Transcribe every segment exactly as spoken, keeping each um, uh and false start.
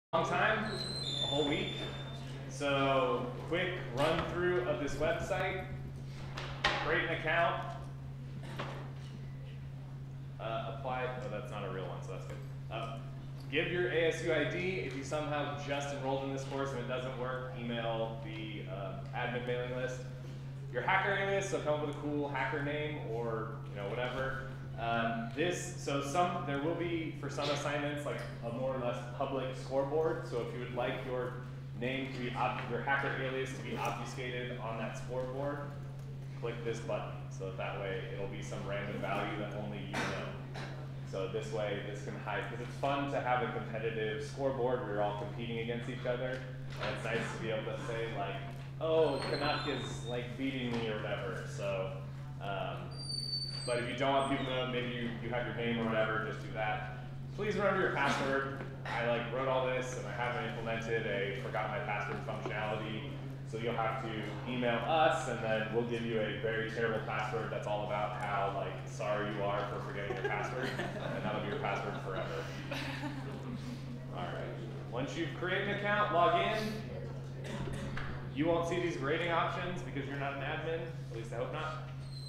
long time, a whole week. So quick run through of this website. Create an account. Uh, apply, oh that's not a real one, so that's good. Uh, give your A S U I D. If you somehow just enrolled in this course and it doesn't work, email the uh, admin mailing list. Your hacker alias, so come up with a cool hacker name or you know whatever. Um, this, so some, there will be, for some assignments, like a more or less public scoreboard. So if you would like your name to be, your hacker alias to be obfuscated on that scoreboard, click this button. So that, that way it'll be some random value that only you know. So this way, this can hide, because it's fun to have a competitive scoreboard where you're all competing against each other. And it's nice to be able to say like, oh, Canuck is like beating me or whatever. So, um, but if you don't want people to know, maybe you, you have your name or whatever, just do that. Please remember your password. I like wrote all this and I haven't implemented a forgot my password functionality. So you'll have to email us and then we'll give you a very terrible password that's all about how like sorry you are for forgetting your password. And that'll be your password forever. All right. Once you've created an account, log in. You won't see these grading options because you're not an admin. At least I hope not.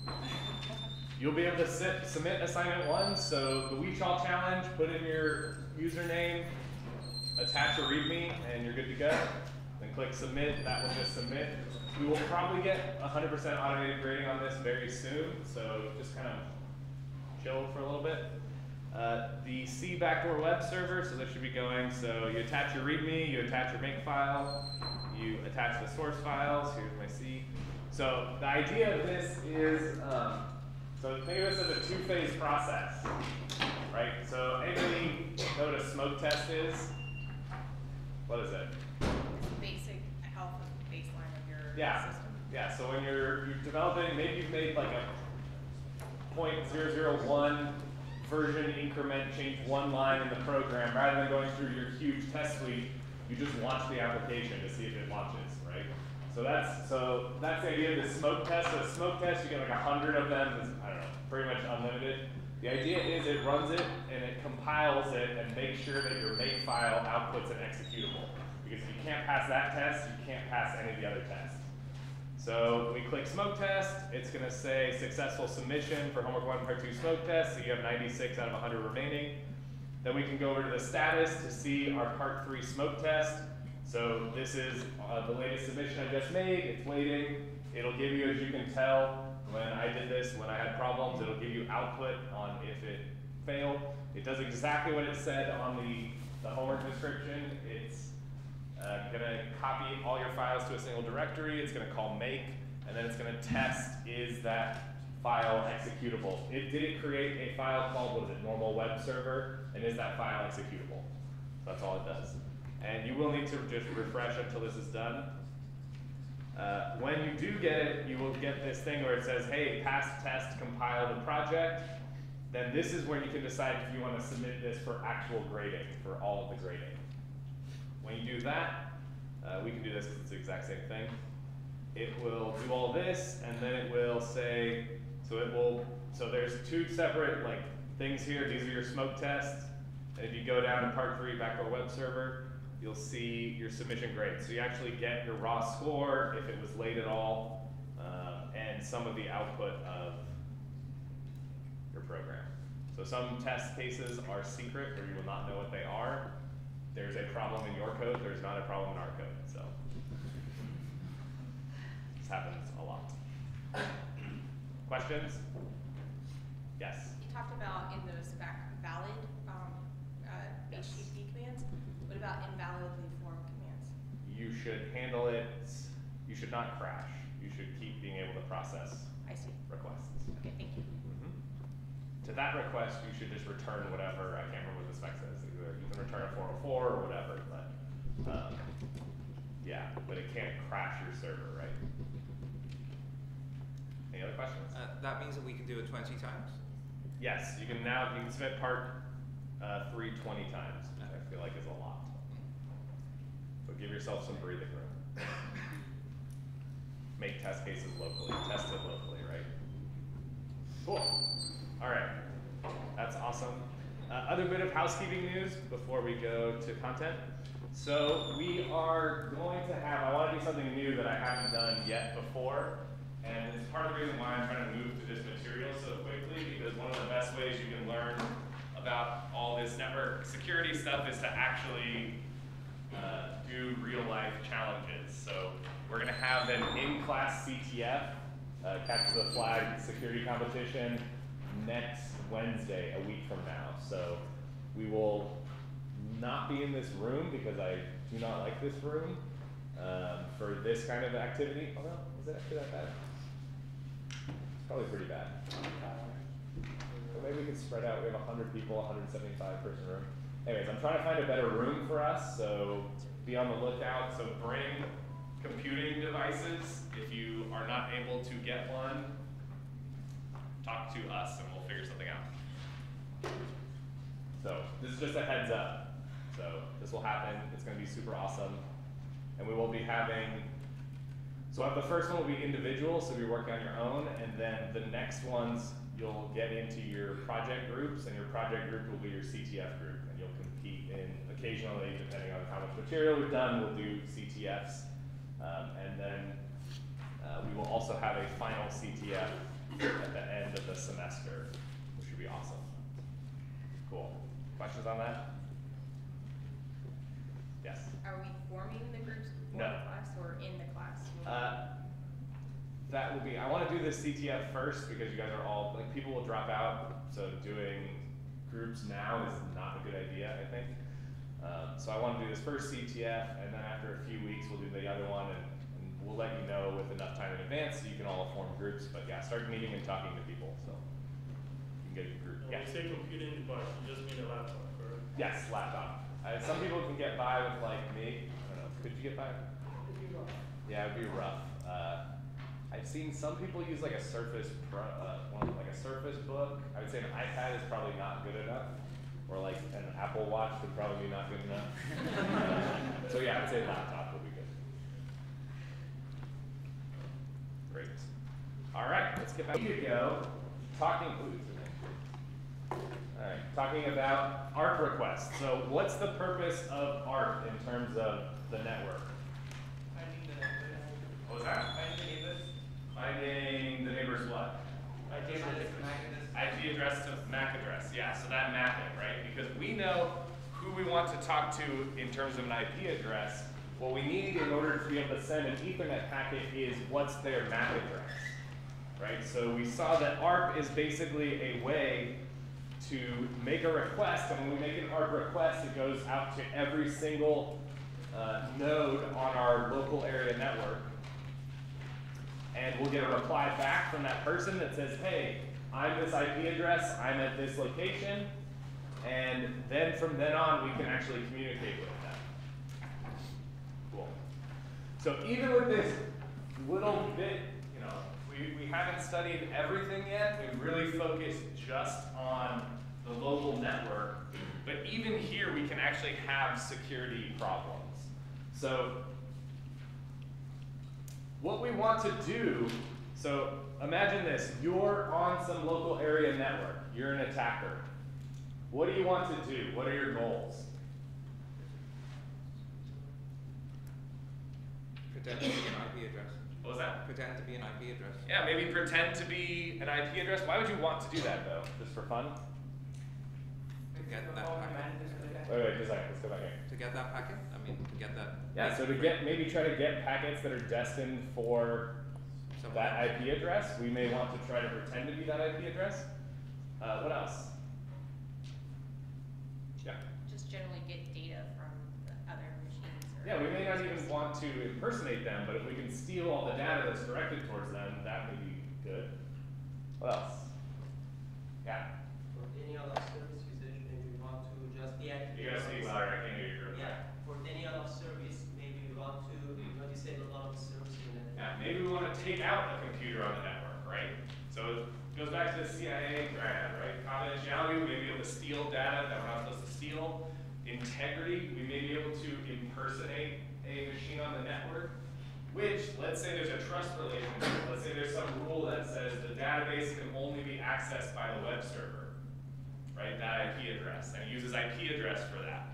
You'll be able to sit, submit assignment one, so the WeChaw challenge, put in your username, attach a README, and you're good to go. Then click submit, that will just submit. We will probably get one hundred percent automated grading on this very soon, so just kind of chill for a little bit. Uh, the C backdoor web server, so this should be going, so you attach your README, you attach your makefile, you attach the source files, here's my C. So the idea of this is, um, so think of this as a two-phase process, right? So anybody know what a smoke test is? What is it? It's a basic health baseline of your yeah. system. Yeah, so when you're, you're developing, maybe you've made like a zero point zero zero one version increment, change one line in the program, rather than going through your huge test suite, you just launch the application to see if it launches, right? So that's so that's the idea of the smoke test. So a smoke test, you get like a hundred of them. It's, I don't know, pretty much unlimited. The idea is it runs it and it compiles it and makes sure that your make file outputs an executable. Because if you can't pass that test, you can't pass any of the other tests. So we click smoke test. It's going to say successful submission for homework one, part two smoke test. So you have ninety-six out of one hundred remaining. Then we can go over to the status to see our part three smoke test. So this is uh, the latest submission I just made. It's waiting. It'll give you, as you can tell, when I did this, when I had problems, it'll give you output on if it failed. It does exactly what it said on the, the homework description. It's uh, going to copy all your files to a single directory. It's going to call make, and then it's going to test is that file executable. It did it create a file called, what is it, normal web server, and is that file executable? That's all it does. And you will need to just refresh until this is done. Uh, when you do get it, you will get this thing where it says, hey, pass test, compile the project. Then this is when you can decide if you want to submit this for actual grading, for all of the grading. When you do that, uh, we can do this because it's the exact same thing. It will do all this, and then it will say, so it will, so there's two separate like things here. These are your smoke tests. And if you go down to part three, backdoor web server, you'll see your submission grade. So you actually get your raw score, if it was late at all, uh, and some of the output of your program. So some test cases are secret, or you will not know what they are. There's a problem in your code, there's not a problem in our code. So this happens a lot. Questions? Yes? You talked about in those back valid um, uh, Yes. H T T P commands. What about invalidly formed commands? You should handle it, you should not crash. You should keep being able to process I see. requests. Okay, thank you. Mm-hmm. To that request, you should just return whatever, I can't remember what the spec says, either you can return a four oh four or whatever, but um, yeah, but it can't crash your server, right? Any other questions? Uh, that means that we can do it twenty times? Yes, you can now, you can submit part uh, three twenty times, which I feel like is a lot. So give yourself some breathing room. Make test cases locally, test it locally, right? Cool. All right, that's awesome. Uh, other bit of housekeeping news before we go to content. So we are going to have, I want to do something new that I haven't done yet before. And it's part of the reason why I'm trying to move to this material so quickly, because one of the best ways you can learn about all this network security stuff is to actually uh, do real life challenges. So we're going to have an in-class C T F, uh, Capture the Flag security competition, next Wednesday, a week from now. So we will not be in this room because I do not like this room um, for this kind of activity. Oh no, is it actually that bad? It's probably pretty bad. But maybe we could spread out. We have one hundred people, one hundred seventy-five person room. Anyways, I'm trying to find a better room for us, so be on the lookout. So bring computing devices. If you are not able to get one, talk to us and we'll figure something out. So this is just a heads up. So this will happen. It's going to be super awesome. And we will be having, so the first one will be individual, so you're working on your own, and then the next ones you'll get into your project groups, and your project group will be your C T F group, and you'll compete in occasionally, depending on how much material we've done, we'll do C T Fs. Um, and then uh, we will also have a final C T F at the end of the semester, which should be awesome. Cool. Questions on that? Yes? Are we forming the groups before No. the class or in the class? Uh, that will be, I want to do the C T F first because you guys are all, like, people will drop out, so doing groups now is not a good idea, I think. Um, so I want to do this first C T F, and then after a few weeks we'll do the other one, and, and we'll let you know with enough time in advance so you can all form groups. But yeah, start meeting and talking to people so you can get a group. When Yeah. you say computing device, you just mean a laptop, correct? Yes, laptop. Uh, some people can get by with like me. I don't know. Could you get by? Yeah, it'd be rough. Uh, I've seen some people use like a Surface Pro, uh, one, like a Surface Book. I would say an iPad is probably not good enough, or like an Apple Watch would probably be not good enough. uh, so yeah, I'd say laptop would be good. Great. All right, let's get back. Here you go. Talking. Ooh, all right, talking about A R P requests. So what's the purpose of A R P in terms of the network? Finding the neighbors. What was that? Finding the neighbors. Finding the neighbor's what? I P address. I P address to M A C address, yeah, so that mapping, right? Because we know who we want to talk to in terms of an I P address. What we need in order to be able to send an Ethernet packet is what's their M A C address, right? So we saw that A R P is basically a way to make a request, and when we make an A R P request, it goes out to every single uh, node on our local area network. And we'll get a reply back from that person that says, hey, I'm this I P address, I'm at this location, and then from then on, we can actually communicate with them. Cool. So even with this little bit, you know, we, we haven't studied everything yet. We've really focused just on the local network. But even here, we can actually have security problems. So what we want to do, so imagine this, you're on some local area network, you're an attacker. What do you want to do? What are your goals? Pretend to be an I P address. What was that? Pretend to be an I P address. Yeah, maybe pretend to be an I P address. Why would you want to do that though? Just for fun? To get that How packet. managers do that. Wait, wait, just a second, let's go back here. To get that packet? I mean, to get that. Yeah, so to get, maybe try to get packets that are destined for Someone that I else. P address, we may want to try to pretend to be that I P address. Uh, what else? Yeah. Just generally get data from the other machines or. Yeah, we may not even want to impersonate them, but if we can steal all the data that's directed towards them, that may be good. What else? Yeah. For any other service usage, maybe we want to just deactivate. You gotta speak louder, I can't hear you. Yeah, for any other service, maybe we want to, you know, disable a lot of service in it. Yeah, maybe we want to take out a computer on the network, right? So it goes back to the C I A grad, right? Confidentiality, we may be able to steal data that we're not supposed to steal. Integrity, we may be able to impersonate a machine on the network. Which, let's say there's a trust relationship. Let's say there's some rule that says the database can only be accessed by the web server, right? That I P address, and it uses I P address for that.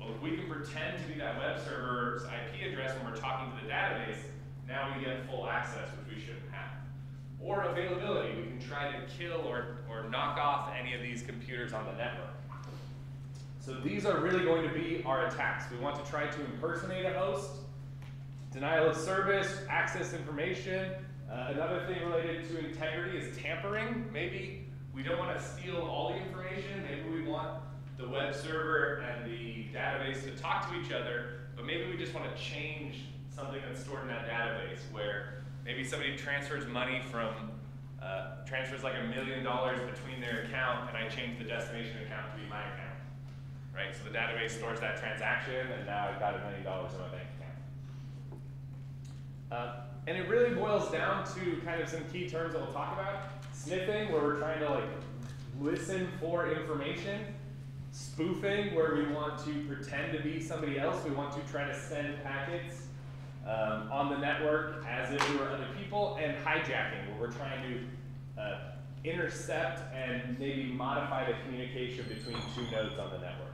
Well, if we can pretend to be that web server's I P address when we're talking to the database, now we get full access, which we shouldn't have. Or availability, we can try to kill or, or knock off any of these computers on the network. So these are really going to be our attacks. We want to try to impersonate a host, denial of service, access information. Uh, another thing related to integrity is tampering. Maybe we don't want to steal all the information. Maybe we want the web server and the database to talk to each other, but maybe we just want to change something that's stored in that database, where maybe somebody transfers money from, uh, transfers like a million dollars between their account, and I change the destination account to be my account, right? So the database stores that transaction, and now I've got a million dollars in my bank account. Uh, and it really boils down to kind of some key terms that we'll talk about. Sniffing, where we're trying to like listen for information. Spoofing, where we want to pretend to be somebody else. We want to try to send packets um, on the network as if we were other people. And hijacking, where we're trying to uh, intercept and maybe modify the communication between two nodes on the network.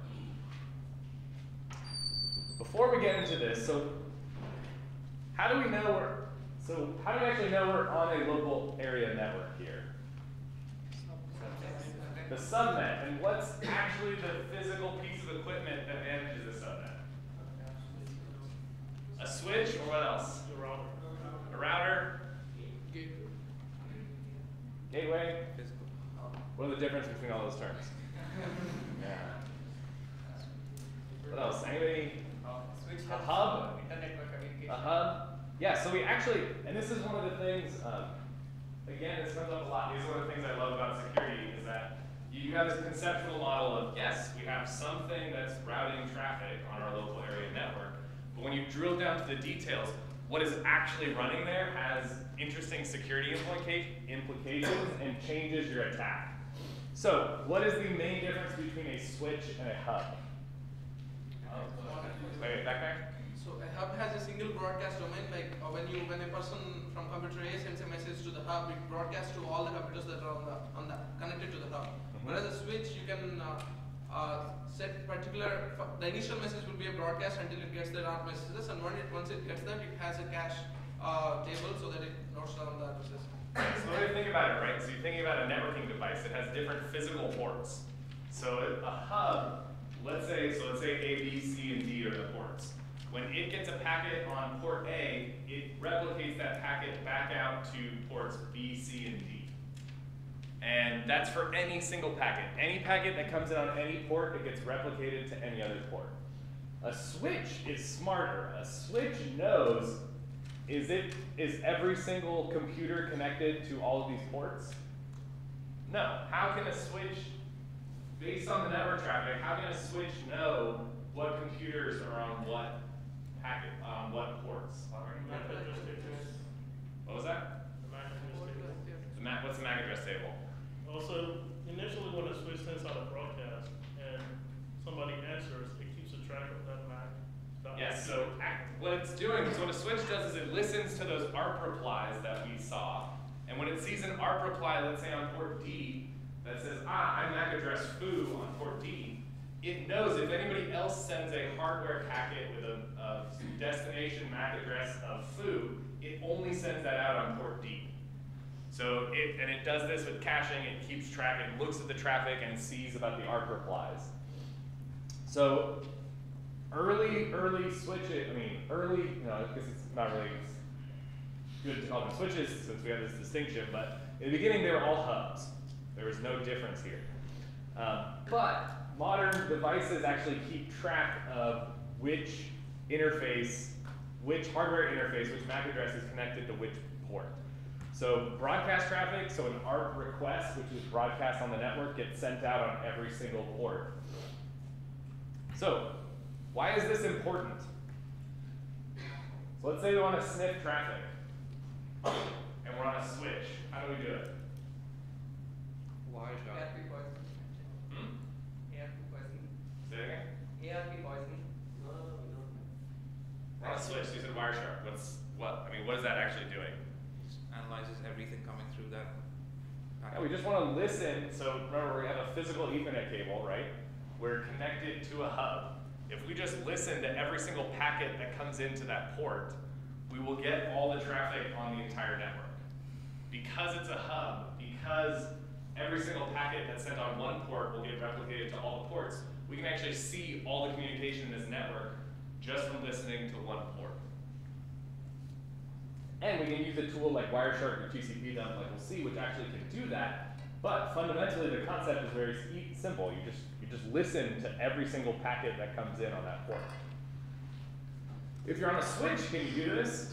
Before we get into this, so how do we know we're, so how do we actually know we're on a local area network here? The subnet, and what's actually the physical piece of equipment that manages the subnet? A switch, or what else? The router. A router? Gateway? Physical. What are the difference between all those terms? Yeah. What else? Anybody? Switch A helps hub? internet network communication. A hub? Yeah, so we actually, and this is one of the things, um, again, this comes up a lot. These are one of the things I love about security is that you have this conceptual model of, yes, we have something that's routing traffic on our local area network, but when you drill down to the details, what is actually running there has interesting security implica implications and changes your attack. So, what is the main difference between a switch and a hub? Wait, wait, back, back. So a hub has a single broadcast domain, like uh, when you when a person from computer A sends a message to the hub, it broadcasts to all the computers that are on the on the connected to the hub. Mm-hmm. Whereas a switch, you can uh, uh, set particular. The initial message will be a broadcast until it gets the route messages, and when it once it gets that, it has a cache uh, table so that it notes down the addresses. So what do you think about it, right? So you're thinking about a networking device that has different physical ports. So a a hub, let's say, so let's say A, B, C, and D are the ports. When it gets a packet on port A, it replicates that packet back out to ports B, C, and D. And that's for any single packet. Any packet that comes in on any port, it gets replicated to any other port. A switch is smarter. A switch knows, is it is every single computer connected to all of these ports? No. How can a switch, based on the network traffic, how can a switch know what computers are on what packet, on what ports? M A C address table. What was that? The M A C address table. The MAC, what's the MAC address table? Also, initially when a switch sends out a broadcast and somebody answers, it keeps a track of that M A C. That Yes, M A C. so act, what it's doing is what a switch does is it listens to those A R P replies that we saw, and when it sees an A R P reply, let's say on port D, that says, ah, I'm M A C address foo on port D, it knows if anybody else sends a hardware packet with a, a destination M A C address of foo, it only sends that out on port D. So it, and it does this with caching, it keeps track, it looks at the traffic and sees about the A R P replies. So early, early switches, I mean, early, you know, I guess it's not really good to call them switches since we have this distinction, but in the beginning they were all hubs. There was no difference here. Um, but modern devices actually keep track of which interface, which hardware interface, which M A C address is connected to which port. So broadcast traffic, so an A R P request, which is broadcast on the network, gets sent out on every single port. So why is this important? So let's say we want to sniff traffic, and we're on a switch. How do we do it? Wireshark. A R P poison. Hmm? A R P poison. Say it again. A R P poison. No, no, we don't. We're on a switch. You said Wireshark. What's what? I mean, what is that actually doing? Analyzes everything coming through that Yeah, packet. we just want to listen. So remember, we have a physical Ethernet cable, right? We're connected to a hub. If we just listen to every single packet that comes into that port, we will get all the traffic on the entire network. Because it's a hub, because every single packet that's sent on one port will get replicated to all the ports, we can actually see all the communication in this network just from listening to one port. And we can use a tool like Wireshark or T C P dump, like we'll see, which actually can do that. But fundamentally, the concept is very e- simple. You just you just listen to every single packet that comes in on that port. If you're on a switch, can you do this?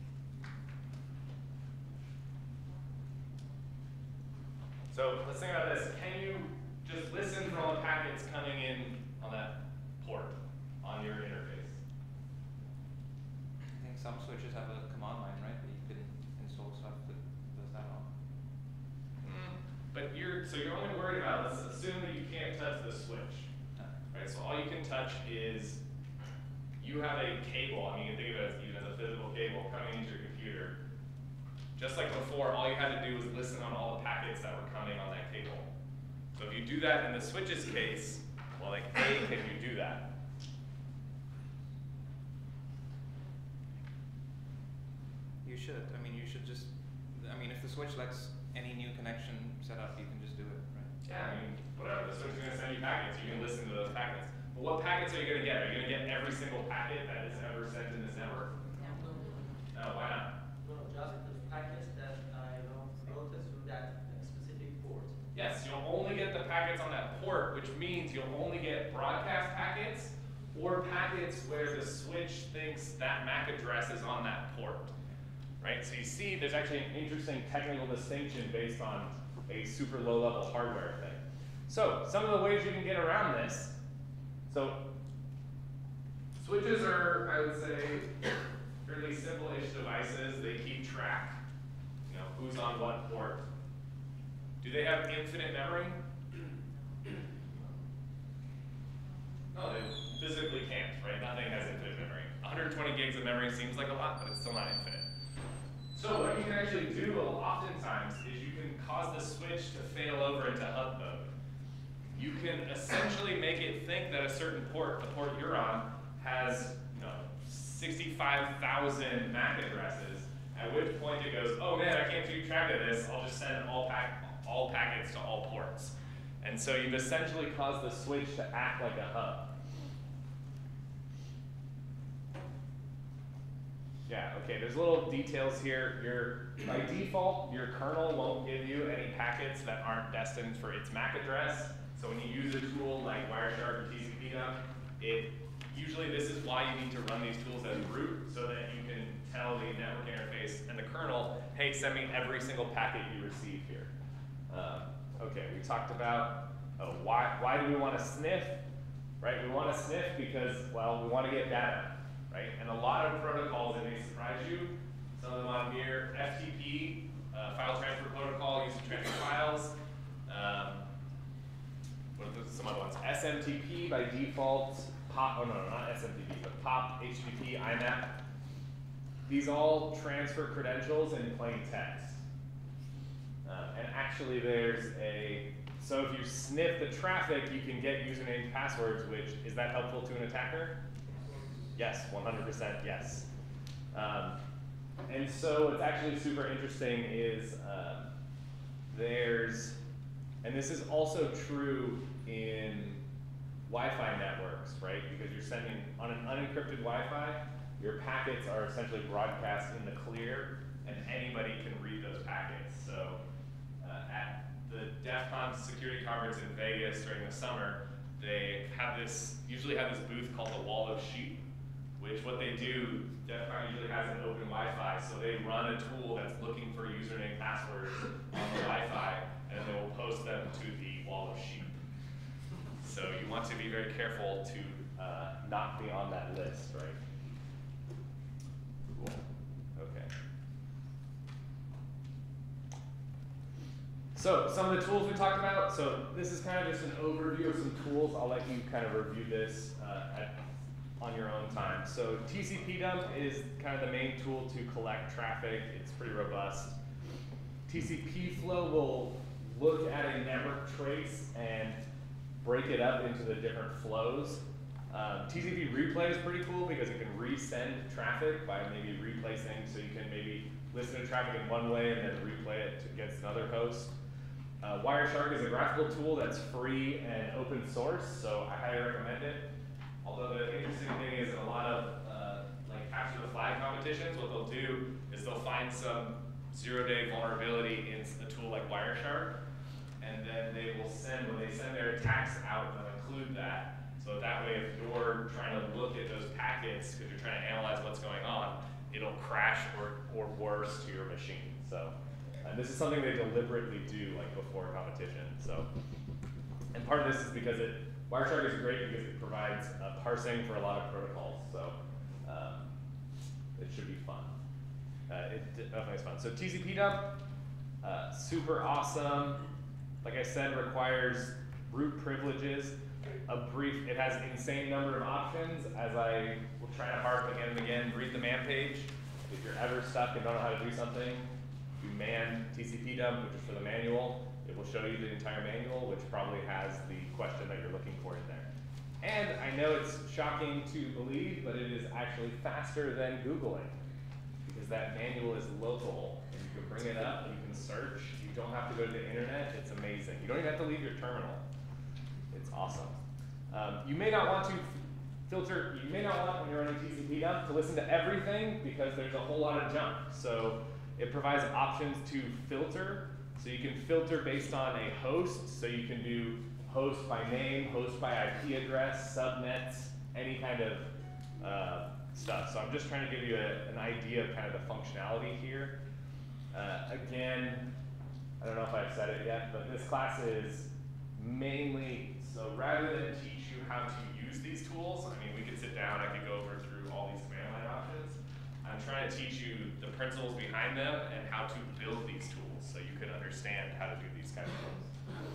So let's think about this. Can you just listen for all the packets coming in on that port on your interface? I think some switches have a command line, right? That you can install stuff that does that on. Mm, but you're so you're only worried about, let's assume that you can't touch the switch. Right? So all you can touch is you have a cable. I mean, you can think of it as even as a physical cable coming into your computer. Just like before, all you had to do was listen on all the packets that were coming on that cable. So if you do that in the switch's case, well, like, A, can you do that? You should. I mean, you should just. I mean, if the switch lets any new connection set up, you can just do it, right? Yeah, I mean, whatever. The switch is going to send you packets. You can listen to those packets. But what packets are you going to get? Are you going to get every single packet that is ever sent in this network? No, No, why not? no, just the packets that I know routed through that specific port. Yes, you'll only get the packets on that port, which means you'll only get broadcast packets or packets where the switch thinks that M A C address is on that port. Right? So you see there's actually an interesting technical distinction based on a super low level hardware thing. So some of the ways you can get around this. So switches are, I would say, fairly simple-ish devices. They keep track, you know, who's on what port. Do they have infinite memory? No, they physically can't, right? Nothing has infinite memory. one hundred twenty gigs of memory seems like a lot, but it's still not infinite. So what you can actually do oftentimes is you can cause the switch to fail over into hub mode. You can essentially make it think that a certain port, the port you're on, has, you know, sixty-five thousand M A C addresses, at which point it goes, oh man, I can't keep track of this, I'll just send all, pack all packets to all ports. And so you've essentially caused the switch to act like a hub. Yeah, okay, there's little details here. Your, by default, your kernel won't give you any packets that aren't destined for its M A C address. So when you use a tool like Wireshark or T C P dump, it usually this is why you need to run these tools as root, so that you can tell the network interface and the kernel, hey, send me every single packet you receive here. Um, okay, we talked about oh, why why do we want to sniff? Right, we want to sniff because, well, we want to get data. Right? And a lot of protocols that may surprise you. Some of them on here, F T P, uh, file transfer protocol, used to transfer files. Um, what are some other ones? S M T P by default, POP, oh no, no, not S M T P, but POP, H T T P, I map. These all transfer credentials in plain text. Uh, and actually there's a, so if you sniff the traffic, you can get username and passwords, which, is that helpful to an attacker? Yes, one hundred percent yes. Um, and so what's actually super interesting is um, there's, and this is also true in Wi-Fi networks, right? Because you're sending, on an unencrypted Wi-Fi, your packets are essentially broadcast in the clear, and anybody can read those packets. So uh, at the DEF CON security conference in Vegas during the summer, they have this, usually have this booth called the Wall of Sheep, which what they do, DEF CON usually has an open Wi-Fi, so they run a tool that's looking for username passwords on the Wi-Fi, and they will post them to the Wall of Sheep. So you want to be very careful to uh, not be on that list, right? Cool. Okay. So some of the tools we talked about. So this is kind of just an overview of some tools. I'll let you kind of review this uh, at on your own time. So T C P dump is kind of the main tool to collect traffic. It's pretty robust. T C P flow will look at a network trace and break it up into the different flows. Um, T C P replay is pretty cool because it can resend traffic by maybe replacing, so you can maybe listen to traffic in one way and then replay it against another host. Uh, Wireshark is a graphical tool that's free and open source, so I highly recommend it. Although the interesting thing is in a lot of uh, like capture the flag competitions, what they'll do is they'll find some zero-day vulnerability in a tool like Wireshark, and then they will send, when they send their attacks out, they'll include that. So that way, if you're trying to look at those packets, because you're trying to analyze what's going on, it'll crash or, or worse to your machine. So uh, this is something they deliberately do like before competition. So, and part of this is because it, Wireshark is great because it provides uh, parsing for a lot of protocols. So um, it should be fun. Uh, it definitely is fun. So T C P dump, uh, super awesome. Like I said, requires root privileges. A brief, it has an insane number of options. As I will try to harp again and again, read the man page. If you're ever stuck and don't know how to do something, you man T C P dump, which is for the manual. It will show you the entire manual, which probably has the question that you're looking for in there. And I know it's shocking to believe, but it is actually faster than Googling, because that manual is local, and you can bring it up, you can search, you don't have to go to the internet. It's amazing. You don't even have to leave your terminal. It's awesome. Um, you may not want to filter, you may not want, when you're running T C P dump, to listen to everything because there's a whole lot of junk. So it provides options to filter. So you can filter based on a host. So you can do host by name, host by I P address, subnets, any kind of uh, stuff. So I'm just trying to give you a, an idea of kind of the functionality here. Uh, again, I don't know if I've said it yet, but this class is mainly, so rather than teach you how to use these tools, I mean, we could sit down, I could go over through all these command line options. I'm trying to teach you the principles behind them and how to build these tools so you can understand how to do these kinds of things.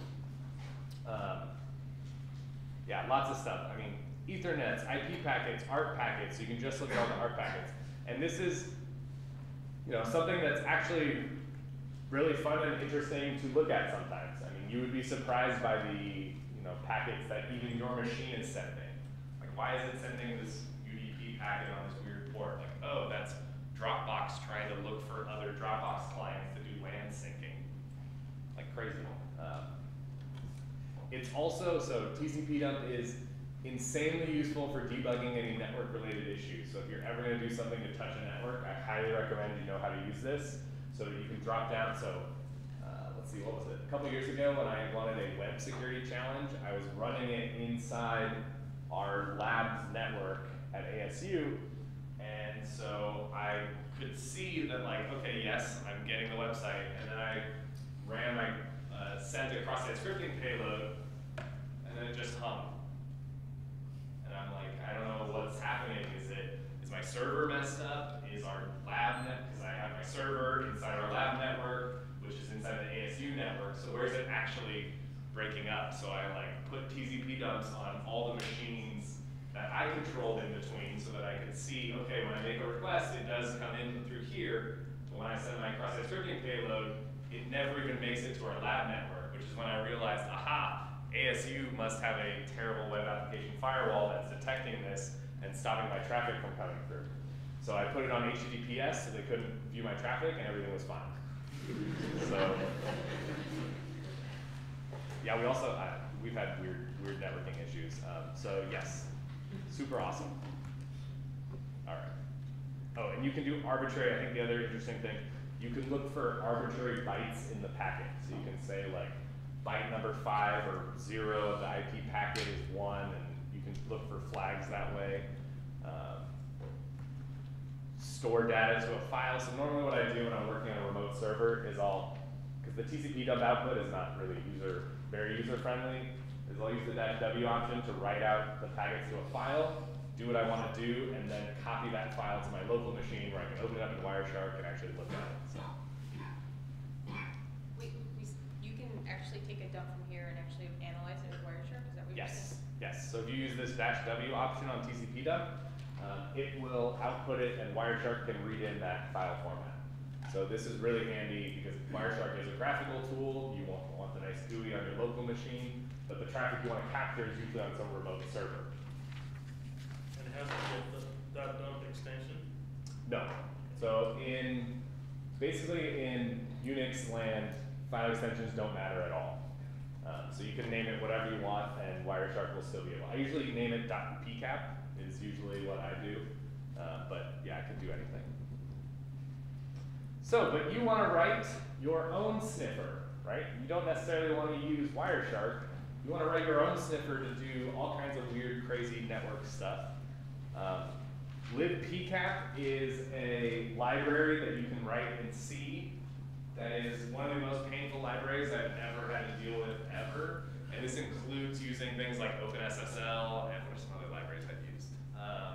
Um, yeah, lots of stuff. I mean, Ethernets, I P packets, A R P packets, so you can just look at all the A R P packets. And this is, you know, something that's actually really fun and interesting to look at sometimes. I mean, you would be surprised by the, you know, packets that even your machine is sending. Like, why is it sending this U D P packet on this weird port? Like, oh, that's Dropbox trying to look for other Dropbox clients to do LAN syncing. Like crazy. Um, it's also, so T C P dump is insanely useful for debugging any network-related issues. So if you're ever going to do something to touch a network, I highly recommend you know how to use this so that you can drop down. So uh, let's see, what was it? A couple years ago when I wanted a web security challenge, I was running it inside our lab's network at A S U. And so I could see that, like, okay, yes, I'm getting the website. And then I ran my, uh, sent a cross-site scripting payload, and then it just hung. And I'm like, I don't know what's happening. Is it, is my server messed up? Is our lab net, because I have my server inside our lab network, which is inside the A S U network, so where is it actually breaking up? So I like put T C P dumps on all the machines that I controlled in between so that I could see, okay, when I make a request, it does come in through here, but when I send my cross-site scripting payload, it never even makes it to our lab network, which is when I realized, aha, A S U must have a terrible web application firewall that's detecting this and stopping my traffic from coming through. So I put it on H T T P S so they couldn't view my traffic and everything was fine. So, yeah, we also, uh, we've had weird, weird networking issues. Um, so yes, super awesome. All right. Oh, and you can do arbitrary, I think the other interesting thing, you can look for arbitrary bytes in the packet. So you can say like, byte number five or zero of the I P packet is one, and you can look for flags that way. Um, store data to a file. So normally what I do when I'm working on a remote server is I'll, because the T C P dump output is not really user, very user friendly, is I'll use the dash W option to write out the packets to a file, do what I want to do, and then copy that file to my local machine where I can open it up in Wireshark and actually look at it. So. Wait, we, s- you can actually take a dump from here and actually analyze it with Wireshark? Is that what you're saying? Yes, yes. So if you use this dash W option on T C P dump, uh, it will output it and Wireshark can read in that file format. So this is really handy because Wireshark is a graphical tool. You won't want the nice G U I on your local machine, but the traffic you want to capture is usually on some remote server. it has to be a d- dot dump extension. No. So in, basically in Unix land, file extensions don't matter at all. Um, so you can name it whatever you want and Wireshark will still be able. I usually name it .pcap is usually what I do, uh, but yeah, I can do anything. So, but you want to write your own sniffer, right? You don't necessarily want to use Wireshark. You want to write your own sniffer to do all kinds of weird, crazy network stuff. Um, libpcap is a library that you can write in C. That is one of the most painful libraries I've ever had to deal with ever. And this includes using things like OpenSSL and what are some other libraries I've used. Um,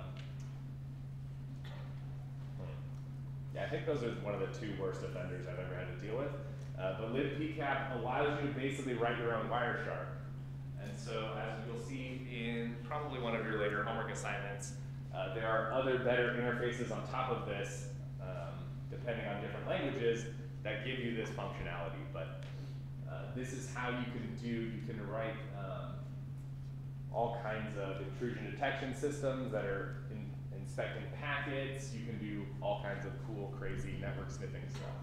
yeah, I think those are one of the two worst offenders I've ever had to deal with. Uh, but libpcap allows you to basically write your own Wireshark. And so as you'll see in probably one of your later homework assignments, uh, there are other better interfaces on top of this, um, depending on different languages, that give you this functionality. But uh, this is how you can do, you can write um, all kinds of intrusion detection systems that are in, inspecting packets. You can do all kinds of cool, crazy network sniffing stuff.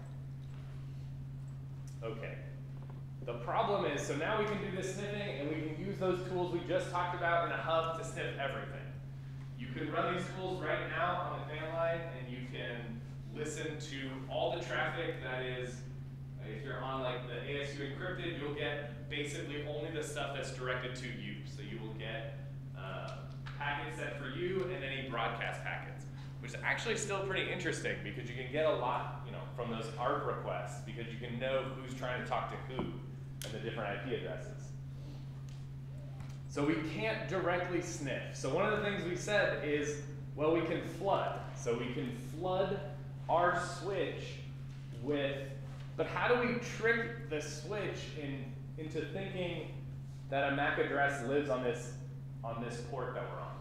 Okay. The problem is, so now we can do this sniffing and we can use those tools we just talked about in a hub to sniff everything. You can run these tools right now on the command line and you can listen to all the traffic that is, if you're on like the A S U encrypted, you'll get basically only the stuff that's directed to you. So you will get uh, packets set for you and any broadcast packets, which is actually still pretty interesting because you can get a lot, you know, from those A R P requests because you can know who's trying to talk to who and the different I P addresses. So we can't directly sniff. So one of the things we said is, well, we can flood. So we can flood our switch with, but how do we trick the switch in, into thinking that a M A C address lives on this, on this port that we're on?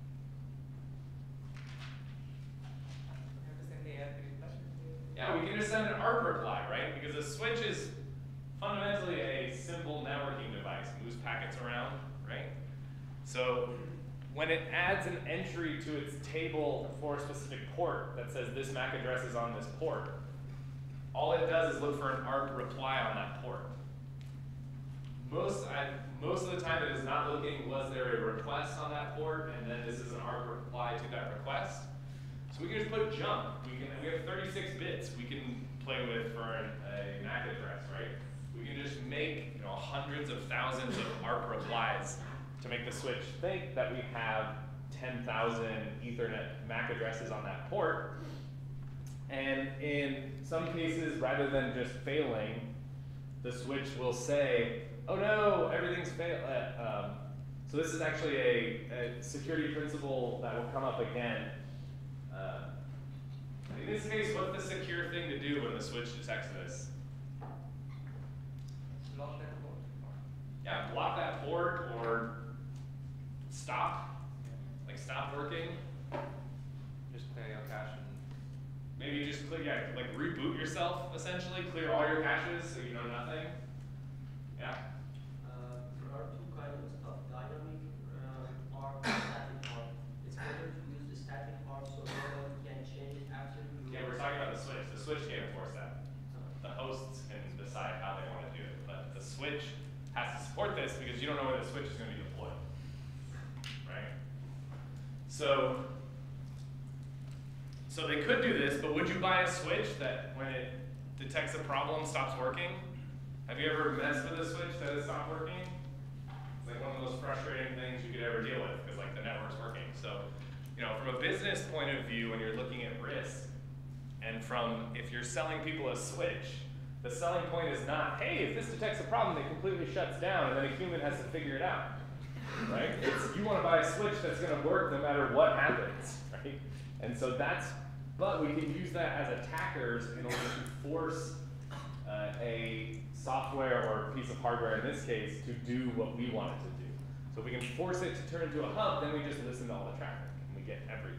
You have to send the A R P request. Yeah, we can just send an A R P reply, right? Because a switch is fundamentally a simple networking device, moves packets around, right? So when it adds an entry to its table for a specific port that says this M A C address is on this port, all it does is look for an A R P reply on that port. Most, I, most of the time it is not looking, was there a request on that port, and then this is an A R P reply to that request. So we can just put jump. We can, we have thirty-six bits we can play with for an, a M A C address, right? We can just make, you know, hundreds of thousands of A R P replies to make the switch think that we have ten thousand Ethernet M A C addresses on that port. And in some cases, rather than just failing, the switch will say, oh no, everything's failed. Um, so this is actually a, a security principle that will come up again. Uh, in this case, what's the secure thing to do when the switch detects this? Lock that port. Yeah, block that port or stop, like stop working. Just clear your cache and Maybe you just clear, yeah, like reboot yourself essentially, clear all your caches so you know nothing. Yeah. Uh, there are two kinds of stuff, dynamic uh, arc and static arc. It's better to use the static arc so nobody can change it after you. Yeah, we're talking about the switch. The switch can't enforce that. The hosts can decide how they want to do it, but the switch has to support this because you don't know where the switch is going to be deployed, right? So, so they could do this, but would you buy a switch that when it detects a problem stops working? Have you ever messed with a switch that has stopped working? It's like one of those frustrating things you could ever deal with because like the network's working. So, you know, from a business point of view, when you're looking at risk, and from if you're selling people a switch, the selling point is not, hey, if this detects a problem, it completely shuts down, and then a human has to figure it out, right? It's, you want to buy a switch that's going to work no matter what happens, right? And so that's, but we can use that as attackers in order to force uh, a software or piece of hardware, in this case, to do what we want it to do. So if we can force it to turn into a hub, then we just listen to all the traffic, and we get everything.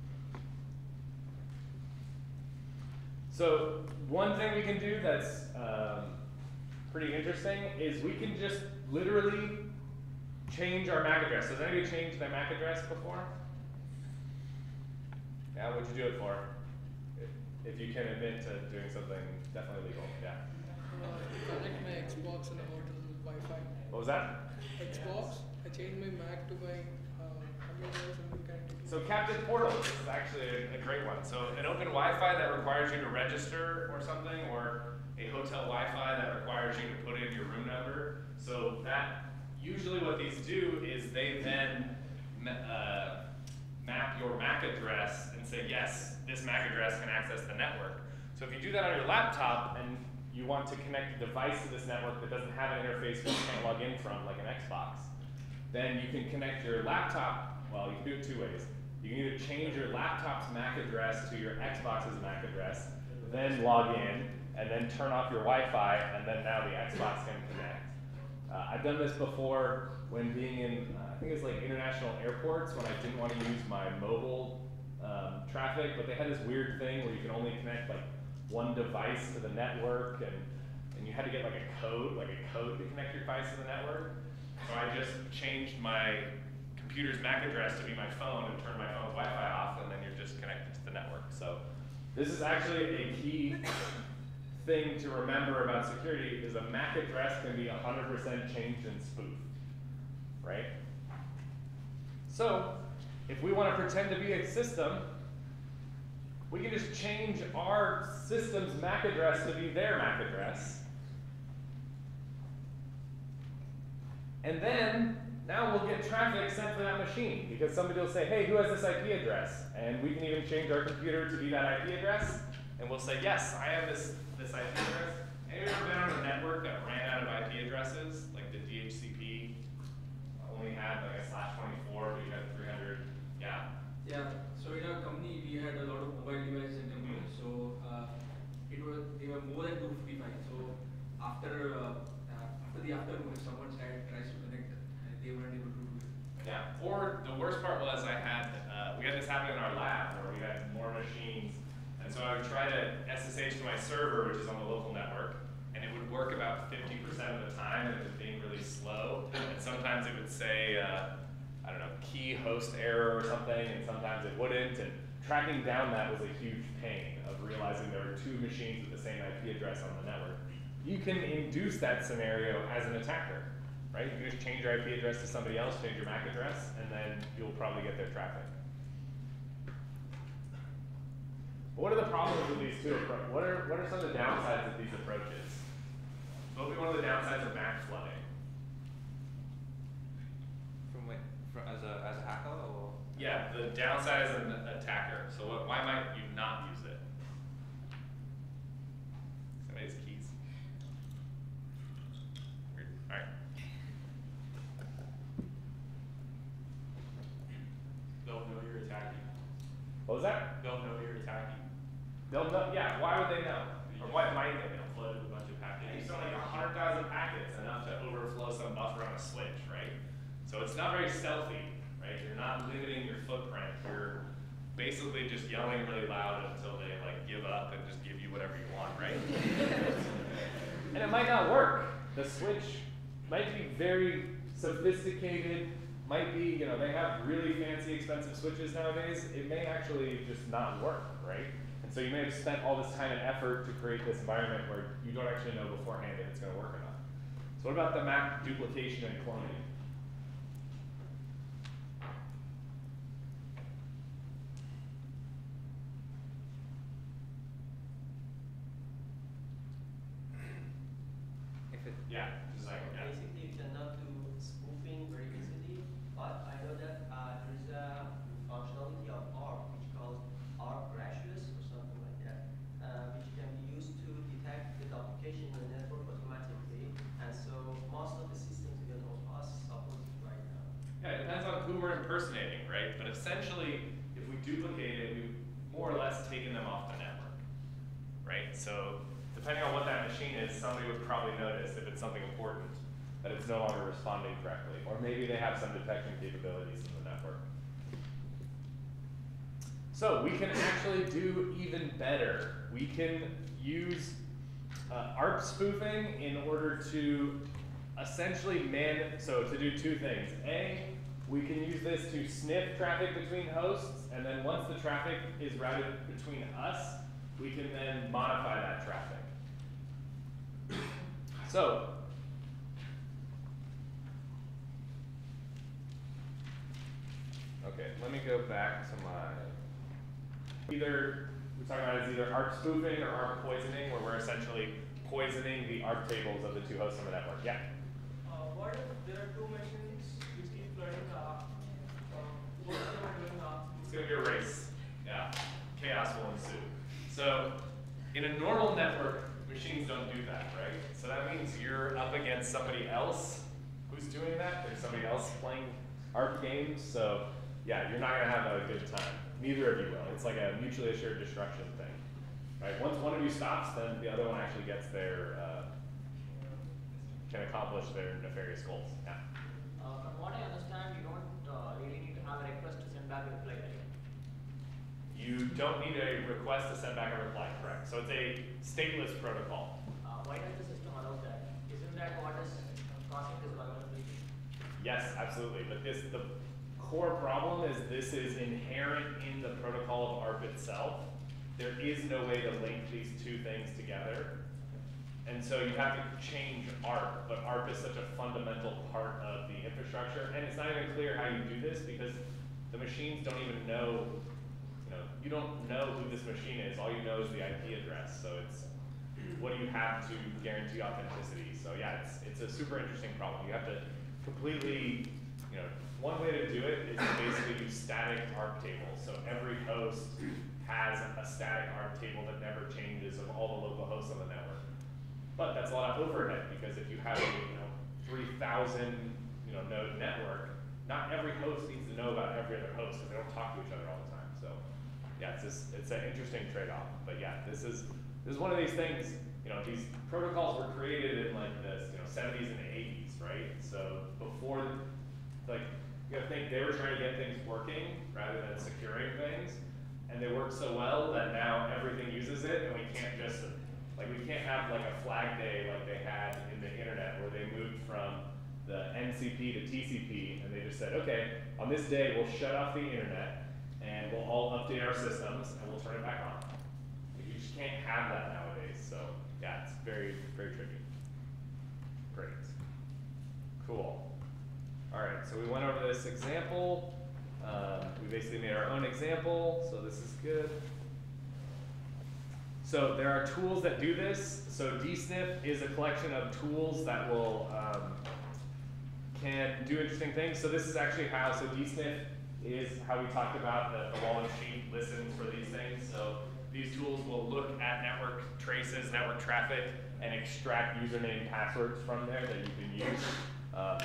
So one thing we can do that's um, pretty interesting is we can just literally change our M A C address. Has anybody changed their M A C address before? Yeah, what'd you do it for? If, if you can admit to doing something definitely legal, yeah. Uh, to connect my Xbox and a hotel Wi-Fi. What was that? Xbox. I changed my Mac to my uh, computers and then connected to. So Captive Portal this is actually a, a great one. So an open Wi-Fi that requires you to register or something, or a hotel Wi-Fi that requires you to put in your room number. So that, usually what these do is they then uh, map your M A C address and say, yes, this M A C address can access the network. So if you do that on your laptop and you want to connect a device to this network that doesn't have an interface that you can't log in from, like an Xbox, then you can connect your laptop, well, you can do it two ways. You can either change your laptop's M A C address to your Xbox's M A C address, then log in, and then turn off your Wi-Fi, and then now the Xbox can connect. Uh, I've done this before when being in, uh, I think it was like international airports, when I didn't want to use my mobile um, traffic, but they had this weird thing where you can only connect like one device to the network, and, and you had to get like a code, like a code to connect your device to the network. So I just changed my computer's M A C address to be my phone and turned my phone's Wi-Fi off, and then you're just connected to the network. So this is actually a key thing to remember about security, is a M A C address can be one hundred percent changed and spoofed, right? So if we want to pretend to be a system, we can just change our system's M A C address to be their M A C address. And then, now we'll get traffic sent to that machine, because somebody will say, hey, who has this I P address? And we can even change our computer to be that I P address. And we'll say, yes, I have this, this I P address. Have you ever been on a network that ran out of I P addresses? Like the D H C P only had like a slash twenty-four, but you had three hundred, yeah. Yeah, so in our company we had a lot of mobile devices and computers. So uh, it was they were more than two fifty-five. So after uh, uh, after the afternoon, if someone tried, tries to connect, uh, they weren't able to do it. Yeah. Or the worst part was I had uh, we had this happen in our lab where we had more machines, and so I would try to S S H to my server, which is on the local network, and it would work about fifty percent of the time, and it was being really slow. And sometimes it would say, uh, I don't know, key host error or something, and sometimes it wouldn't. And tracking down that was a huge pain of realizing there were two machines with the same I P address on the network. You can induce that scenario as an attacker, right? You can just change your I P address to somebody else, change your M A C address, and then you'll probably get their traffic. What are the problems with these two approaches? What are, what are some of the downsides of these approaches? What would be one of the downsides of M A C flooding? From what, from, as a as a hacker or? Yeah, the downside as an attacker. So what, why might you not use it? Somebody's keys. Weird. All right. They'll know you're attacking. What was that? They'll know you're attacking. They'll know. Yeah. Why would they know? Or why might they know? Flooded with a bunch of packets. You still like a hundred thousand packets, enough to overflow some buffer on a switch, right? So it's not very stealthy, right? You're not limiting your footprint. You're basically just yelling really loud until they like give up and just give you whatever you want, right? And it might not work. The switch might be very sophisticated, might be, you know, they have really fancy, expensive switches nowadays. It may actually just not work, right? And so you may have spent all this time and effort to create this environment where you don't actually know beforehand if it's going to work or not. So what about the M A C duplication and cloning? If it, Yeah, just like, yeah. Basically, you cannot do spoofing very easily, but I know that uh, there is a functionality of ARP which calls ARP gracious or something like that, uh, which can be used to detect the duplication in the network automatically. And so most of the systems, even of us, support it right now. Yeah, it depends on who we're impersonating, right? But essentially, if we duplicate it, we've more or less taken them off the network, right? So depending on what that machine is, somebody would probably notice if it's something important, that it's no longer responding correctly. Or maybe they have some detection capabilities in the network. So we can actually do even better. We can use uh, ARP spoofing in order to essentially man, so to do two things. A, we can use this to sniff traffic between hosts and then once the traffic is routed between us, we can then modify that traffic. So, okay, let me go back to my, either, we talk about it as either A R P spoofing or A R P poisoning, where we're essentially poisoning the A R P tables of the two hosts on the network. Yeah? Uh, what if there are two machines which keep flooding the, uh, both of them are doing, uh, It's gonna be a race. Yeah, chaos will ensue. So, in a normal network, machines don't do that, right? So that means you're up against somebody else who's doing that. There's somebody else playing A R P games. So, yeah, you're not gonna have a good time. Neither of you will. It's like a mutually assured destruction thing, right? Once one of you stops, then the other one actually gets their, uh, can accomplish their nefarious goals. Yeah. Uh, from what I understand, you don't uh, really need to have a request to send back a reply, right? You don't need a request to send back a reply, correct? So it's a stateless protocol. Uh, why does the system allow that? Isn't that what is causing this vulnerability? Yes, absolutely. But this, the core problem is this is inherent in the protocol of A R P itself. There is no way to link these two things together. And so you have to change A R P, but A R P is such a fundamental part of the infrastructure. And it's not even clear how you do this because the machines don't even know, you know, you don't know who this machine is. All you know is the I P address. So it's, what do you have to guarantee authenticity? So yeah, it's, it's a super interesting problem. You have to completely, you know, one way to do it is to basically use static A R P tables. So every host has a static A R P table that never changes of all the local hosts on the network. But that's a lot of overhead because if you have a you know three thousand you know node network, not every host needs to know about every other host because they don't talk to each other all the time. So yeah, it's just, it's an interesting trade-off. But yeah, this is this is one of these things. You know, these protocols were created in like the you know seventies and eighties, right? So before, like you gotta think they were trying to get things working rather than securing things, and they work so well that now everything uses it, and we can't just like we can't have like a flag day like they had in the internet where they moved from the N C P to T C P, and they just said, okay, on this day we'll shut off the internet and we'll all update our systems and we'll turn it back on. You just can't have that nowadays. So yeah, it's very very tricky. Great, cool. All right, so we went over this example. Um, we basically made our own example, so this is good. So there are tools that do this. So D S N F is a collection of tools that will um, can do interesting things. So this is actually how, so D S N F is how we talked about the, the wallet sheet listens for these things. So these tools will look at network traces, network traffic, and extract username passwords from there that you can use. Um,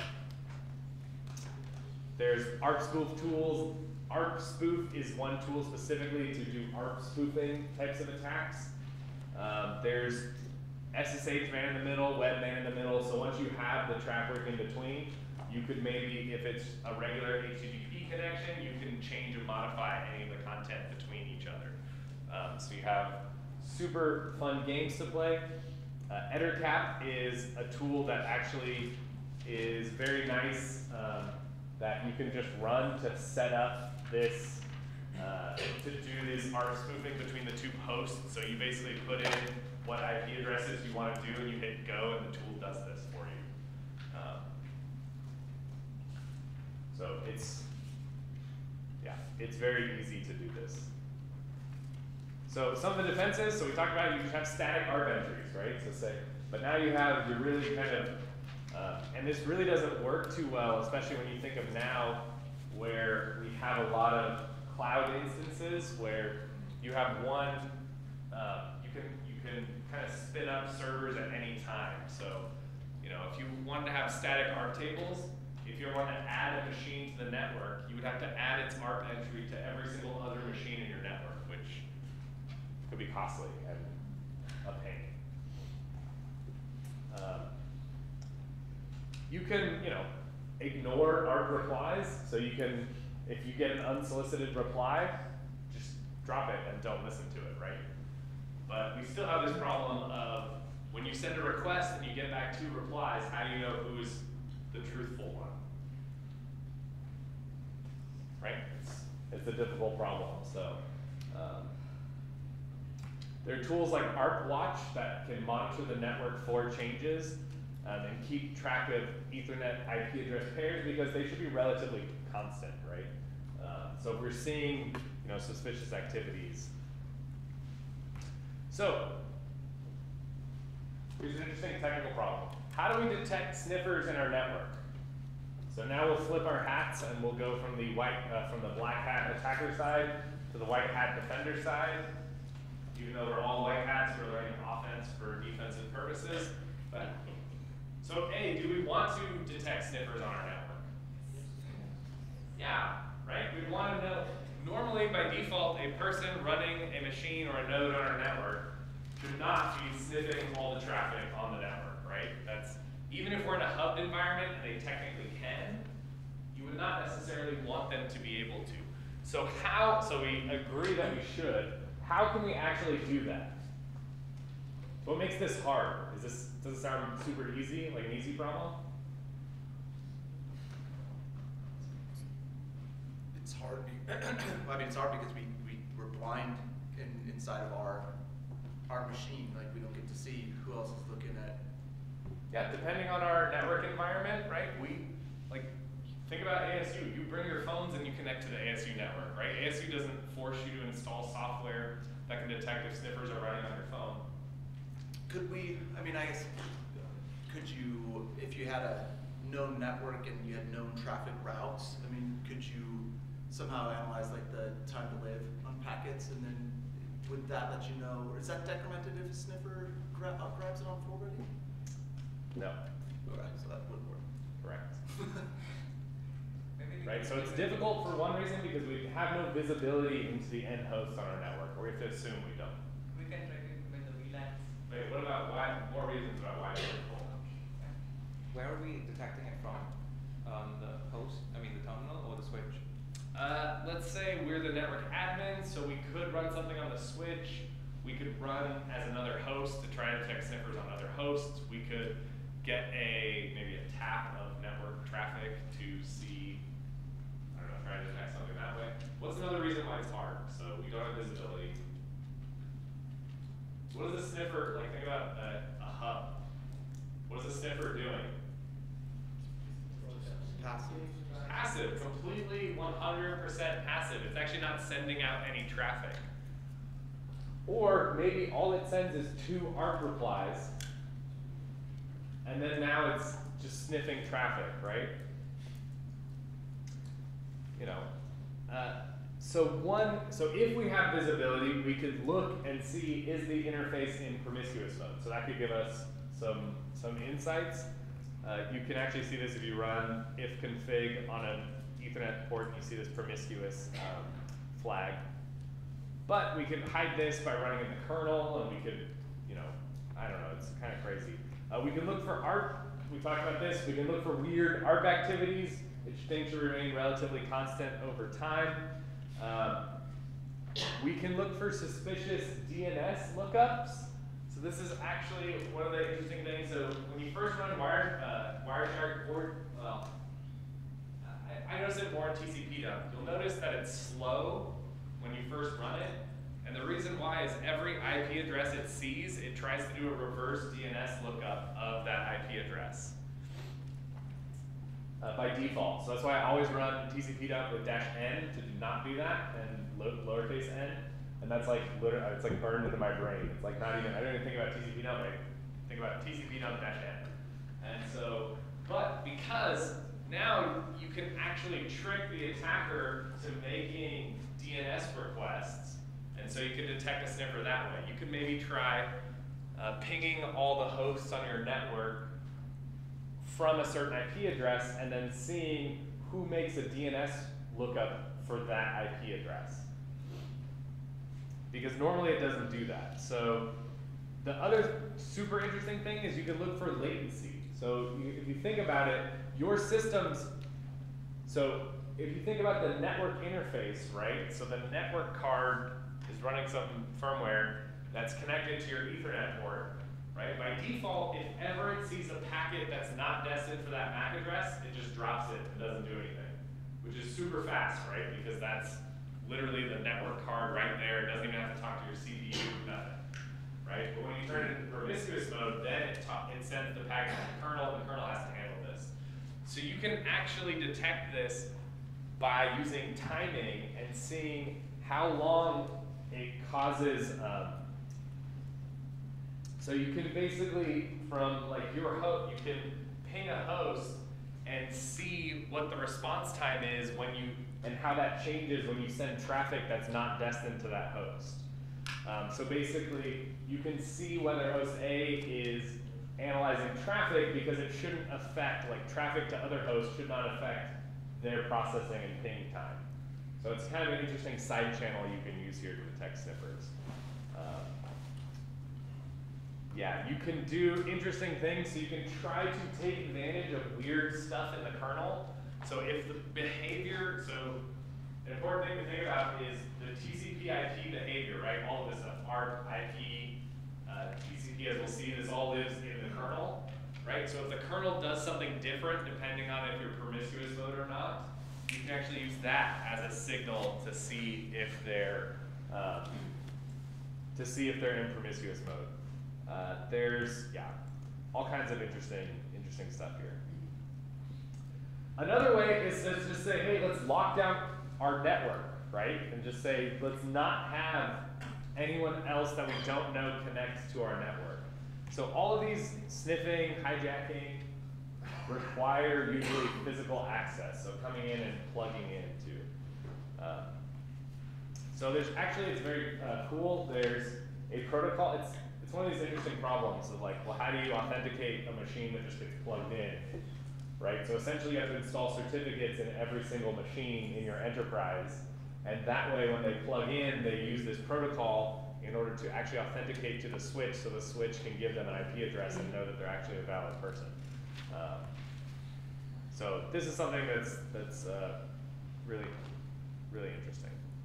There's A R P spoof tools. A R P spoof is one tool specifically to do A R P spoofing types of attacks. Um, there's S S H man in the middle, web man in the middle. So once you have the traffic in between, you could maybe, if it's a regular H T T P connection, you can change and modify any of the content between each other. Um, so you have super fun games to play. Uh, Ettercap is a tool that actually is very nice. Um, that you can just run to set up this, uh, to do this A R P spoofing between the two hosts. So you basically put in what I P addresses you want to do and you hit go and the tool does this for you. Um, so it's, yeah, it's very easy to do this. So some of the defenses, so we talked about you just have static A R P entries, right? So say, but now you have, you're really kind of, Uh, and this really doesn't work too well, especially when you think of now where we have a lot of cloud instances where you have one, uh, you can you can kind of spin up servers at any time. So, you know, if you wanted to have static A R P tables, if you want to add a machine to the network, you would have to add its A R P entry to every single other machine in your network, which could be costly and a pain. Um, You can, you know, ignore A R P replies. So you can, if you get an unsolicited reply, just drop it and don't listen to it, right? But we still have this problem of when you send a request and you get back two replies, how do you know who's the truthful one? Right? It's it's a difficult problem. So um, there are tools like ArcWatch that can monitor the network for changes um, and keep track of Ethernet I P address pairs because they should be relatively constant, right? Uh, so if we're seeing, you know, suspicious activities. So here's an interesting technical problem. How do we detect sniffers in our network? So now we'll flip our hats and we'll go from the white, uh, from the black hat attacker side to the white hat defender side. Even though we're all white hats, we're learning offense for defensive purposes. But, so A, do we want to detect sniffers on our network? Yeah, right? We want to know, normally by default, a person running a machine or a node on our network should not be sniffing all the traffic on the network, right? That's, even if we're in a hubbed environment and they technically can, you would not necessarily want them to be able to. So how, so we agree that we should, how can we actually do that? What makes this hard? Is this, does it sound super easy, like an easy problem? It's hard, be I mean, it's hard because we, we, we're blind in, inside of our, our machine. Like, we don't get to see who else is looking at. Yeah, depending on our network environment, right? We, like, think about A S U. You bring your phones and you connect to the A S U network, right? A S U doesn't force you to install software that can detect if sniffers are running on your phone. Could we, I mean, I guess, could you, if you had a known network and you had known traffic routes, I mean, could you somehow analyze like the time to live on packets, and then would that let you know, or is that decremented if a sniffer gra uh, grabs it on forwarding? No. Alright, so that would work. Correct. Maybe we Right, can so it's even- difficult for one reason because we have no visibility into the end host on our network, or we have to assume we don't. We can try to implement the V LANs. Wait, what about why, more reasons about why it's difficult? Where are we detecting it from? Um, the host, I mean the terminal or the switch? Uh, let's say we're the network admin, so we could run something on the switch. We could run as another host to try and detect sniffers on other hosts. We could get a, maybe a tap of network traffic to see, I don't know, try to detect something that way. What's another reason why it's hard? So we don't have visibility. So what is a sniffer, like think about a, a hub. What is a sniffer doing? Passive. Passive, completely one hundred percent passive. It's actually not sending out any traffic. Or maybe all it sends is two ARP replies, and then now it's just sniffing traffic, right? You know, uh, so one, so if we have visibility, we could look and see, is the interface in promiscuous mode? So that could give us some, some insights. Uh, you can actually see this if you run ifconfig on an Ethernet port and you see this promiscuous um, flag. But we can hide this by running in the kernel, and we could, you know, I don't know, it's kind of crazy. Uh, we can look for ARP, we talked about this, we can look for weird ARP activities, which things should remain relatively constant over time. Um, we can look for suspicious D N S lookups. So this is actually one of the interesting things. So when you first run Wire, uh, Wireshark, or, well, I, I noticed it more in T C P dump. You'll notice that it's slow when you first run it. And the reason why is every I P address it sees, it tries to do a reverse D N S lookup of that I P address uh, by default. So that's why I always run T C P dump with dash n to not do that, and lo lowercase n. And that's like, literally, it's like burned into my brain. It's like not even, I don't even think about T C P dump, I think about T C P dump dash n. And so, but because now you can actually trick the attacker to making D N S requests, and so you can detect a sniffer that way. You can maybe try uh, pinging all the hosts on your network from a certain I P address and then seeing who makes a D N S lookup for that I P address. Because normally it doesn't do that. So the other super interesting thing is you can look for latency. So you, if you think about it, your systems, so if you think about the network interface, right? So the network card is running some firmware that's connected to your Ethernet port, right? By default, if ever it sees a packet that's not destined for that M A C address, it just drops it and doesn't do anything, which is super fast, right? Because that's literally the network card right there. It doesn't even have to talk to your C P U, nothing, right? But when you turn it into promiscuous mode, then it, ta it sends the packet to the kernel, and the kernel has to handle this. So you can actually detect this by using timing and seeing how long it causes. Um, so you can basically, from like your host, you can ping a host and see what the response time is when you, and how that changes when you send traffic that's not destined to that host. Um, so basically, you can see whether host A is analyzing traffic because it shouldn't affect, like traffic to other hosts should not affect their processing and ping time. So it's kind of an interesting side channel you can use here to detect sniffers. Um, yeah, you can do interesting things. So you can try to take advantage of weird stuff in the kernel. So if the behavior, so an important thing to think about is the T C P I P behavior, right? All of this stuff, A R P, I P, uh, T C P, as we'll see, this all lives in the kernel, right? So if the kernel does something different, depending on if you're promiscuous mode or not, you can actually use that as a signal to see if they're um, to see if they're in promiscuous mode. Uh, there's yeah, all kinds of interesting interesting stuff here. Another way is to just say, hey, let's lock down our network, right? And just say, let's not have anyone else that we don't know connect to our network. So all of these sniffing, hijacking require usually physical access. So coming in and plugging into. Um, so there's actually, it's very uh, cool. There's a protocol. It's it's one of these interesting problems of like, well, how do you authenticate a machine that just gets plugged in? Right? So essentially you have to install certificates in every single machine in your enterprise. And that way when they plug in, they use this protocol in order to actually authenticate to the switch so the switch can give them an I P address and know that they're actually a valid person. Um, so this is something that's, that's uh, really, really interesting.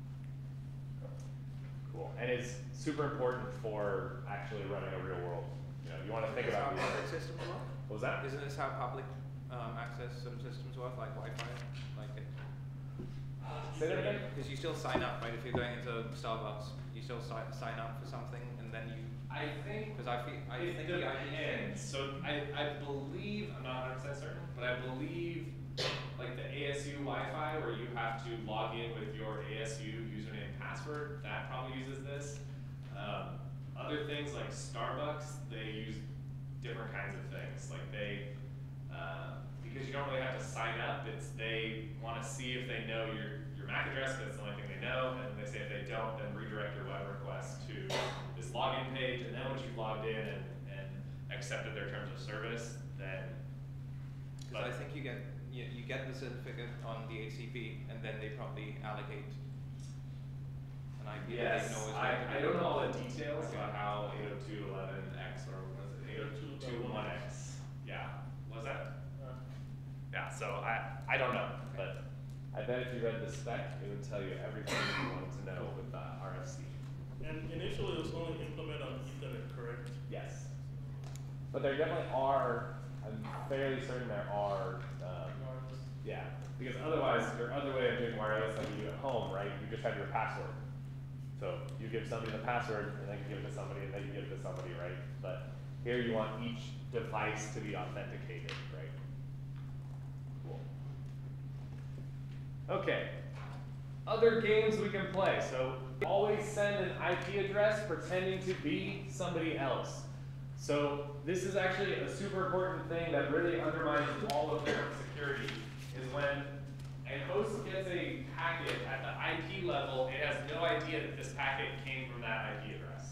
Cool. And it's super important for actually running a real world. You know, you want to think Isn't about this how these. public systems work? What was that? Isn't this how public um, access sort of systems work, like Wi-Fi? Like it? Say that again? Because you still sign up, right? If you're going into Starbucks, you still si sign up for something, and then you. I think. Because I feel, I It think the I P depends. So I, I believe, I'm not one hundred percent certain, but I believe like the A S U Wi-Fi where you have to log in with your A S U username and password, that probably uses this. Um, other things like Starbucks, they use different kinds of things. Like they, uh, because you don't really have to sign up, it's they want to see if they know your, your M A C address, because that's the only thing they know, and they say if they don't, then redirect your web request to this login page, and then once you've logged in and, and accepted their terms of service, then. Because I think you get you, you get the certificate on the H C P, and then they probably allocate an I P that Yes, they know is I, going to be I don't know all the details Okay. about how eight oh two dot eleven X or was it eight oh two dot one X? Yeah, was that? Uh, Yeah, so I, I don't know, but I bet if you read the spec, it would tell you everything you wanted to know with the R F C. And initially it was only implemented on Ethernet, correct? Yes. But there definitely are, I'm fairly certain there are, um, Wireless. yeah, because otherwise, your other way of doing wireless like you do at home, right, you just have your password. So you give somebody the password, and then you give it to somebody, and then you give it to somebody, right? But here you want each device to be authenticated, right? Cool. Okay. Other games we can play. So always send an I P address pretending to be somebody else. So this is actually a super important thing that really undermines all of network security, is when a host gets a packet at the I P level, it has no idea that this packet came from that I P address.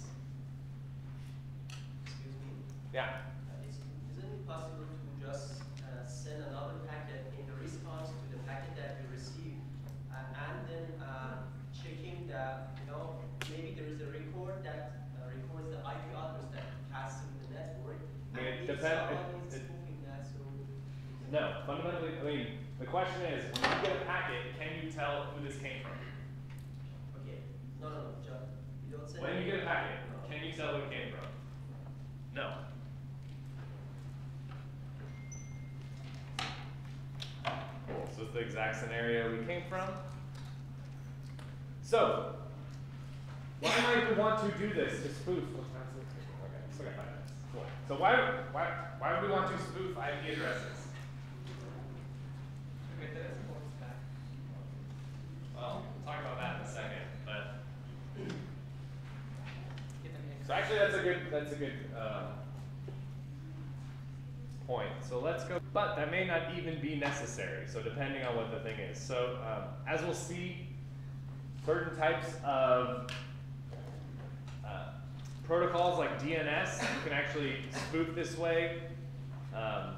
Excuse me. Yeah. Uh, is, isn't it possible to just uh, send another packet in response to the packet that we received, uh, and then uh, checking the, you know, maybe there is a record that uh, records the I P address that passed through the network, I mean, and it if depend- someone it- is it- spoofing that, so. No, fundamentally, I mean, the question is, when you get a packet, can you tell who this came from? Okay. No, no, no, just, you don't send. When you get a packet, No. can you tell who it came from? No. Cool, so it's the exact scenario we came from. So, why might we want to do this to spoof? What time is it? Okay, still got five minutes. Cool. So why why why would we want to spoof I P addresses? To get the response back. Well, we'll talk about that in a second, but Get an so actually that's a good that's a good uh, point. So let's go, but that may not even be necessary. So depending on what the thing is. So um, as we'll see, certain types of uh, protocols like D N S you can actually spoof this way. Um,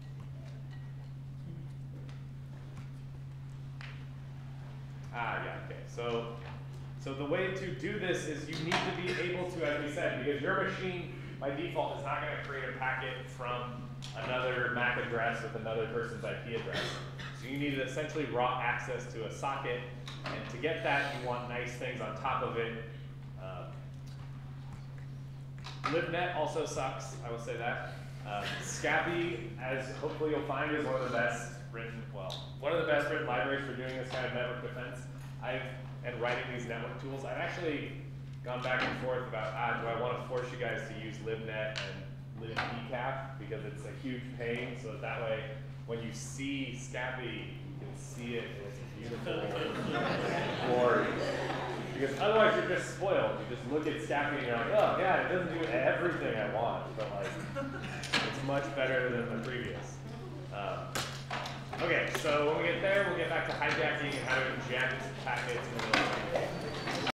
ah, yeah, okay. So, so the way to do this is you need to be able to, as we said, because your machine by default is not going to create a packet from another M A C address with another person's I P address. So you need essentially raw access to a socket, and to get that, you want nice things on top of it. Um, LibNet also sucks, I will say that. Um, Scapy, as hopefully you'll find, is one of the best written, well, one of the best written libraries for doing this kind of network defense. I've, and writing these network tools, I've actually gone back and forth about, ah, do I want to force you guys to use LibNet and libpcap, because it's a huge pain, so that, that way, when you see Scapy, you can see it, and it's beautiful glory. Because otherwise you're just spoiled. You just look at Scapy and you're like, oh yeah, it doesn't do everything I want, but like, it's much better than the previous. Um, okay, so when we get there, we'll get back to hijacking and how to inject packets into the